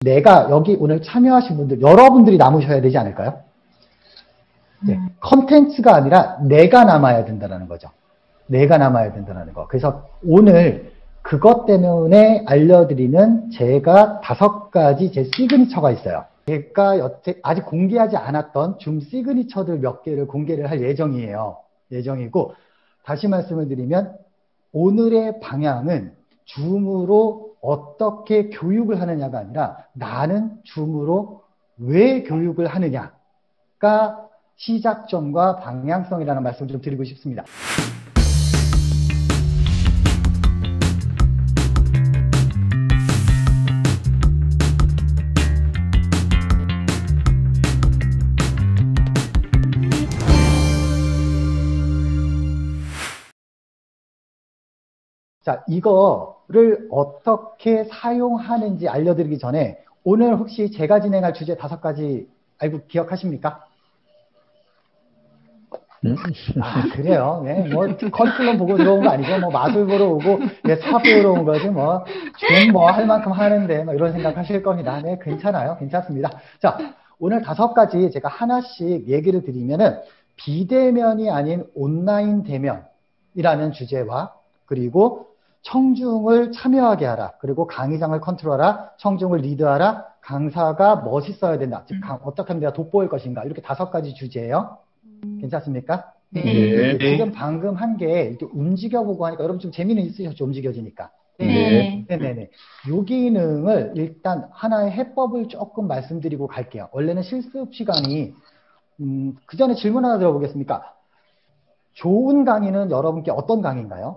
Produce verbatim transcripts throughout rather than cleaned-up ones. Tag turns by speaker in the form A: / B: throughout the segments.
A: 내가 여기 오늘 참여하신 분들, 여러분들이 남으셔야 되지 않을까요? 네, 컨텐츠가 아니라 내가 남아야 된다는 거죠. 내가 남아야 된다는 거. 그래서 오늘 그것 때문에 알려드리는 제가 다섯 가지 제 시그니처가 있어요. 제가 여태 아직 공개하지 않았던 줌 시그니처들 몇 개를 공개를 할 예정이에요. 예정이고, 다시 말씀을 드리면 오늘의 방향은 줌으로 어떻게 교육을 하느냐가 아니라 나는 줌으로 왜 교육을 하느냐가 시작점과 방향성이라는 말씀을 좀 드리고 싶습니다. 자, 이거를 어떻게 사용하는지 알려드리기 전에 오늘 혹시 제가 진행할 주제 다섯 가지 알고 기억하십니까?
B: 음?
A: 아, 그래요. 네, 뭐 커리큘럼 보고 들어온 거 아니고 뭐 마술 보러 오고 네, 사업 배우러 온 거지 뭐 좀 뭐 할 만큼 하는데 뭐 이런 생각 하실 겁니다. 네, 괜찮아요. 괜찮습니다. 자, 오늘 다섯 가지 제가 하나씩 얘기를 드리면은 비대면이 아닌 온라인 대면이라는 주제와 그리고 청중을 참여하게 하라. 그리고 강의장을 컨트롤하라. 청중을 리드하라. 강사가 멋있어야 된다. 즉, 강, 어떻게 하면 내가 돋보일 것인가. 이렇게 다섯 가지 주제예요. 괜찮습니까?
C: 네.
A: 네. 지금 방금 한 게 이렇게 움직여보고 하니까 여러분 좀 재미는 있으셨죠? 움직여지니까.
C: 네.
A: 네네네. 요 기능을 일단 하나의 해법을 조금 말씀드리고 갈게요. 원래는 실습 시간이 음, 그 전에 질문 하나 들어보겠습니까? 좋은 강의는 여러분께 어떤 강의인가요?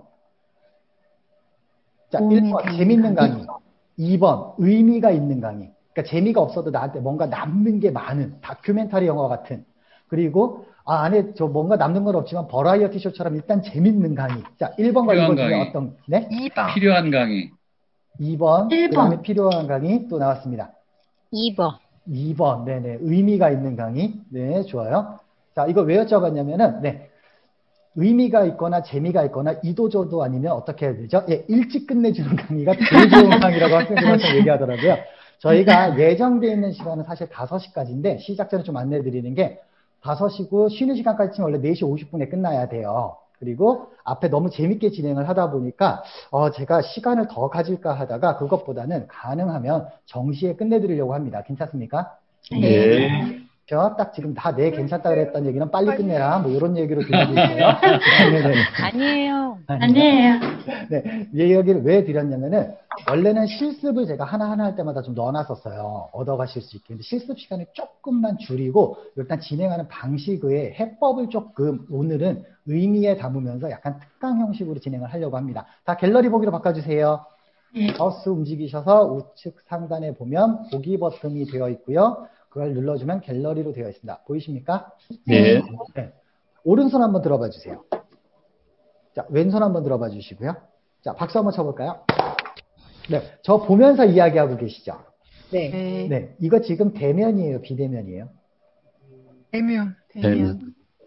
A: 자, 일 번 재밌는 강의, 이 번 의미가 있는 강의. 그러니까 재미가 없어도 나한테 뭔가 남는 게 많은 다큐멘터리 영화 같은. 그리고 아, 안에 저 뭔가 남는 건 없지만 버라이어티 쇼처럼 일단 재밌는 강의. 자, 일 번과 이 번 중에
B: 강의.
A: 어떤? 네?
C: 이 번.
B: 필요한 강의.
A: 이 번.
C: 일 번.
A: 그다음에 필요한 강의 또 나왔습니다.
C: 이 번.
A: 이 번. 네네. 의미가 있는 강의. 네, 좋아요. 자, 이거 왜 여쭤봤냐면은 네. 의미가 있거나 재미가 있거나 이도저도 아니면 어떻게 해야 되죠? 예, 일찍 끝내주는 강의가 제일 좋은 강의라고 학생들한테 얘기하더라고요. 저희가 예정되어 있는 시간은 사실 다섯 시까지인데 시작 전에 좀 안내 드리는 게 다섯 시고 쉬는 시간까지 치면 원래 네 시 오십 분에 끝나야 돼요. 그리고 앞에 너무 재밌게 진행을 하다 보니까 어, 제가 시간을 더 가질까 하다가 그것보다는 가능하면 정시에 끝내드리려고 합니다. 괜찮습니까?
C: 네.
A: 저 딱 지금 다 네 괜찮다 그랬던 얘기는 빨리 끝내라 뭐 이런 얘기로 들리고 있어요. 네네네.
C: 아니에요. 아니에요.
A: 네, 이 얘기를 왜 드렸냐면은 원래는 실습을 제가 하나하나 할 때마다 좀 넣어놨었어요. 얻어가실 수 있게. 근데 실습 시간을 조금만 줄이고 일단 진행하는 방식의 해법을 조금 오늘은 의미에 담으면서 약간 특강 형식으로 진행을 하려고 합니다. 다 갤러리 보기로 바꿔주세요. 마우스 움직이셔서 우측 상단에 보면 보기 버튼이 되어 있고요. 그걸 눌러주면 갤러리로 되어 있습니다. 보이십니까?
B: 네.
A: 네. 오른손 한번 들어봐 주세요. 자, 왼손 한번 들어봐 주시고요. 자, 박수 한번 쳐볼까요? 네. 저 보면서 이야기하고 계시죠?
C: 네.
A: 네. 이거 지금 대면이에요? 비대면이에요?
C: 대면.
B: 대면.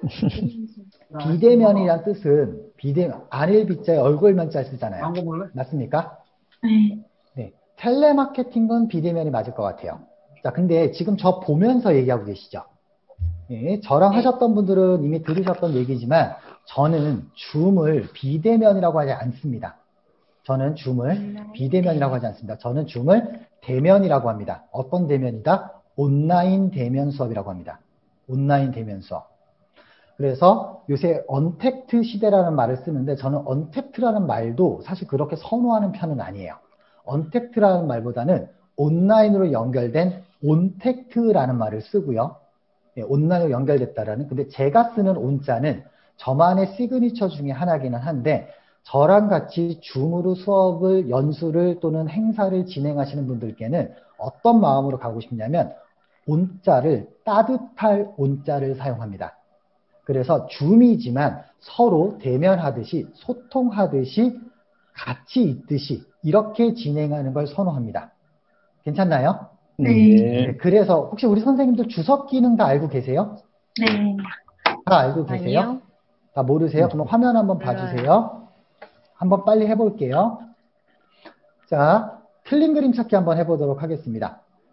A: 비대면이란 뜻은 비대면, 안일 비자에 얼굴만 짤 쓰잖아요.
D: 광고 볼래?
A: 맞습니까?
C: 네.
A: 네. 텔레마케팅은 비대면이 맞을 것 같아요. 자, 근데 지금 저 보면서 얘기하고 계시죠? 예, 저랑 하셨던 분들은 이미 들으셨던 얘기지만 저는 줌을 비대면이라고 하지 않습니다. 저는 줌을 비대면이라고 하지 않습니다. 저는 줌을 대면이라고 합니다. 어떤 대면이다? 온라인 대면 수업이라고 합니다. 온라인 대면 수업. 그래서 요새 언택트 시대라는 말을 쓰는데 저는 언택트라는 말도 사실 그렇게 선호하는 편은 아니에요. 언택트라는 말보다는 온라인으로 연결된 온택트라는 말을 쓰고요. 예, 온라인으로 연결됐다라는. 근데 제가 쓰는 온자는 저만의 시그니처 중에 하나기는 한데 저랑 같이 줌으로 수업을 연수를 또는 행사를 진행하시는 분들께는 어떤 마음으로 가고 싶냐면 온자를 따뜻할 온자를 사용합니다. 그래서 줌이지만 서로 대면하듯이 소통하듯이 같이 있듯이 이렇게 진행하는 걸 선호합니다. 괜찮나요?
C: 네.
A: 네, 그래서 혹시 우리 선생님들 주석 기능 다 알고 계세요?
C: 네.
A: 다 알고 계세요?
C: 아니요.
A: 다 모르세요? 그럼 화면 한번 봐주세요. 한번 빨리 해볼게요. 자, 틀린 그림 찾기 한번 해보도록 하겠습니다.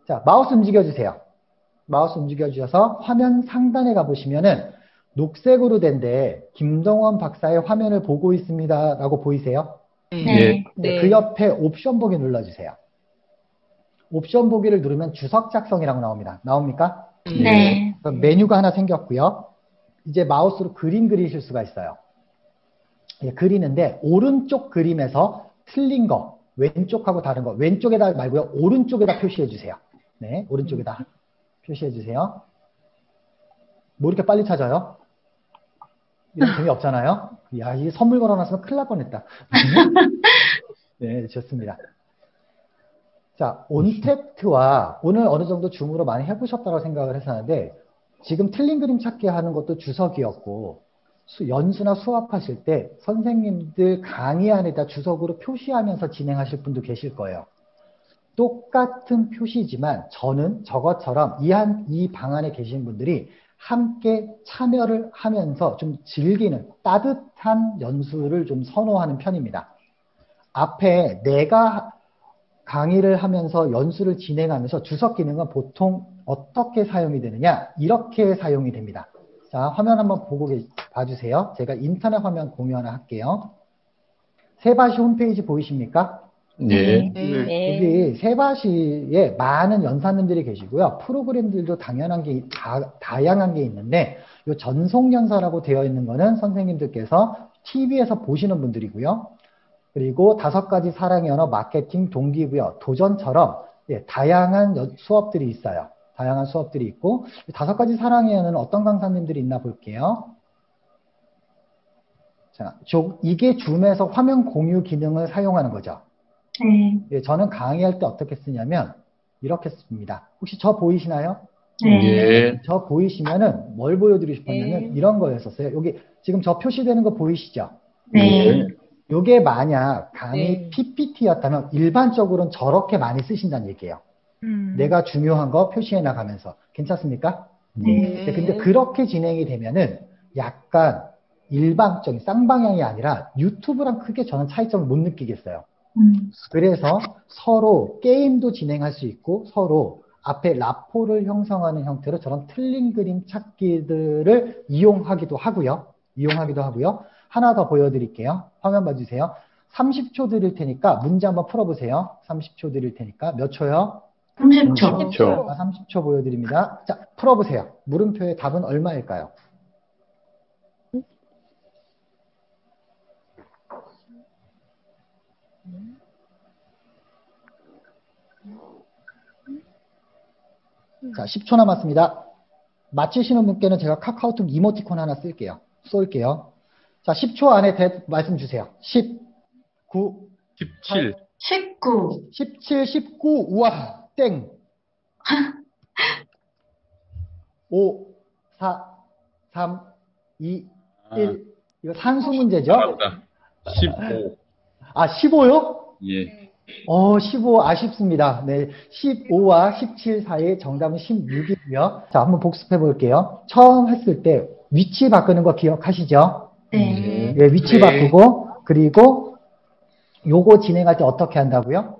A: 자, 마우스 움직여주세요. 마우스 움직여주셔서 화면 상단에 가보시면은 녹색으로 된데 김동원 박사의 화면을 보고 있습니다 라고 보이세요?
C: 네.
B: 네.
A: 네, 그 옆에 옵션 보기 눌러주세요. 옵션 보기를 누르면 주석 작성이라고 나옵니다. 나옵니까?
C: 네.
A: 그럼 메뉴가 하나 생겼고요. 이제 마우스로 그림 그리실 수가 있어요. 예, 그리는데 오른쪽 그림에서 틀린 거, 왼쪽하고 다른 거, 왼쪽에다 말고요. 오른쪽에다 표시해 주세요. 네, 오른쪽에다 표시해 주세요. 뭐 이렇게 빨리 찾아요? 이런 재미없잖아요? 야, 이 선물 걸어놨으면 큰일 날 뻔했다. 네, 좋습니다. 자, 온택트와 오늘 어느 정도 줌으로 많이 해보셨다고 생각을 했었는데 지금 틀린 그림 찾기 하는 것도 주석이었고 수, 연수나 수업하실 때 선생님들 강의 안에다 주석으로 표시하면서 진행하실 분도 계실 거예요. 똑같은 표시지만 저는 저것처럼 이, 한, 이 방 안에 계신 분들이 함께 참여를 하면서 좀 즐기는 따뜻한 연수를 좀 선호하는 편입니다. 앞에 내가 강의를 하면서 연수를 진행하면서 주석 기능은 보통 어떻게 사용이 되느냐? 이렇게 사용이 됩니다. 자, 화면 한번 보고 계, 봐주세요. 제가 인터넷 화면 공유 하나 할게요. 세바시 홈페이지 보이십니까?
B: 네.
C: 네.
A: 여기 세바시에 많은 연사님들이 계시고요. 프로그램들도 당연한 게, 다, 다양한 게 있는데, 이 전속연사라고 되어 있는 거는 선생님들께서 티비에서 보시는 분들이고요. 그리고 다섯 가지 사랑의 언어, 마케팅, 동기부여, 도전처럼 예, 다양한 여, 수업들이 있어요. 다양한 수업들이 있고, 다섯 가지 사랑의 언어는 어떤 강사님들이 있나 볼게요. 자, 저, 이게 줌에서 화면 공유 기능을 사용하는 거죠.
C: 네.
A: 예, 저는 강의할 때 어떻게 쓰냐면 이렇게 씁니다. 혹시 저 보이시나요?
B: 네.
A: 저 보이시면은 뭘 보여드리고 싶었냐면
C: 네.
A: 이런 거였었어요. 여기 지금 저 표시되는 거 보이시죠?
C: 네.
A: 요게 만약 강의
C: 네.
A: 피피티였다면 일반적으로는 저렇게 많이 쓰신다는 얘기예요.
C: 음.
A: 내가 중요한 거 표시해 나가면서. 괜찮습니까?
C: 네.
A: 네, 근데 그렇게 진행이 되면은 약간 일방적인 쌍방향이 아니라 유튜브랑 크게 저는 차이점을 못 느끼겠어요.
C: 음.
A: 그래서 서로 게임도 진행할 수 있고 서로 앞에 라포를 형성하는 형태로 저런 틀린 그림 찾기들을 이용하기도 하고요. 이용하기도 하고요. 하나 더 보여드릴게요. 화면 봐주세요. 삼십 초 드릴 테니까 문제 한번 풀어보세요. 삼십 초 드릴 테니까 몇 초요?
C: 삼십 초.
B: 삼십 초.
A: 아, 삼십 초 보여드립니다. 자, 풀어보세요. 물음표의 답은 얼마일까요? 자, 십 초 남았습니다. 맞히시는 분께는 제가 카카오톡 이모티콘 하나 쓸게요. 쏠게요. 자, 십 초 안에 대, 말씀 주세요. 십, 구,
B: 십칠.
C: 십구.
A: 십칠, 십구, 우와, 땡. 오, 사, 삼, 이, 일. 이거 산수 문제죠?
B: 맞다. 십오.
A: 아, 십오요?
B: 예.
A: 어, 십오 아쉽습니다. 네, 십오와 십칠 사이에 정답은 십육이고요. 자, 한번 복습해 볼게요. 처음 했을 때 위치 바꾸는 거 기억하시죠?
C: 네.
A: 네, 위치
B: 네.
A: 바꾸고 그리고 요거 진행할 때 어떻게 한다고요?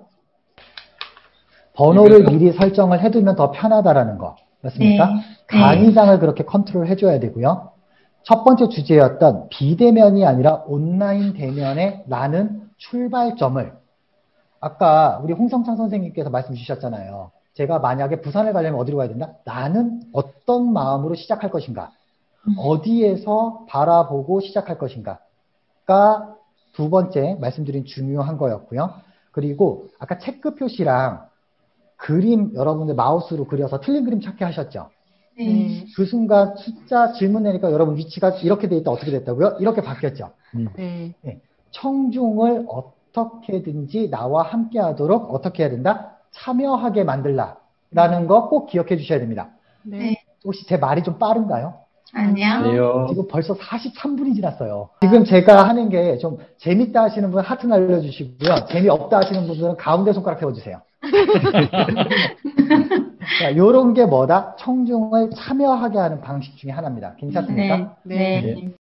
A: 번호를 미리 설정을 해두면 더 편하다라는 거. 맞습니까?
C: 네.
A: 강의장을 그렇게 컨트롤 해줘야 되고요. 첫 번째 주제였던 비대면이 아니라 온라인 대면에 라는 출발점을 아까 우리 홍성창 선생님께서 말씀 주셨잖아요. 제가 만약에 부산을 가려면 어디로 가야 된다? 나는 어떤 마음으로 시작할 것인가? 어디에서 바라보고 시작할 것인가가 두 번째 말씀드린 중요한 거였고요. 그리고 아까 체크 표시랑 그림 여러분들 마우스로 그려서 틀린 그림 찾기 하셨죠?
C: 네.
A: 그 순간 숫자 질문 내니까 여러분 위치가 이렇게 돼 있다 어떻게 됐다고요? 이렇게 바뀌었죠?
C: 네.
A: 네. 청중을 어떻게든지 나와 함께 하도록 어떻게 해야 된다? 참여하게 만들라 라는 거 꼭 기억해 주셔야 됩니다.
C: 네.
A: 혹시 제 말이 좀 빠른가요?
C: 아니요.
B: 아니요.
A: 지금 벌써 사십삼 분이 지났어요. 지금 제가 하는 게 좀 재밌다 하시는 분 하트 날려주시고요. 재미없다 하시는 분들은 가운데 손가락 세워주세요. 자, 요런 게 뭐다? 청중을 참여하게 하는 방식 중에 하나입니다. 괜찮습니까?
C: 네. 네.
B: 네.